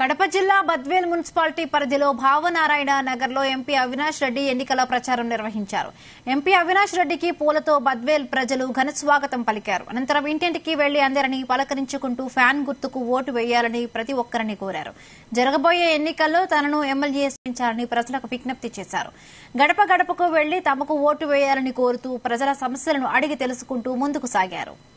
కడప జిల్లా బద్వేల్ మున్సిపాలిటీ పరిధిలో భావనారాయణ నగర్లో ఎంపీ అవినాష్ రెడ్డి ఎన్నికల ప్రచారం నిర్వహించారు. ఎంపీ అవినాష్ రెడ్డికి పూలతో బద్వేల్ ప్రజలు ఘన స్వాగతం పలికారు. అనంతరం ఇంటింటికి వెళ్లి అందరినీ పలకరించుకుంటూ ఫ్యాన్ గుర్తుకు ఓటు వేయాలని ప్రతి ఒక్కరిని కోరారు. జరగబోయే ఎన్నికల్లో తనను ఎమ్మెల్యే చేయించాలని ప్రజలకు విజ్ఞప్తి చేశారు. గడప గడపకు వెళ్లి తమకు ఓటు వేయాలని కోరుతూ ప్రజల సమస్యలను అడిగి తెలుసుకుంటూ ముందుకు సాగారు.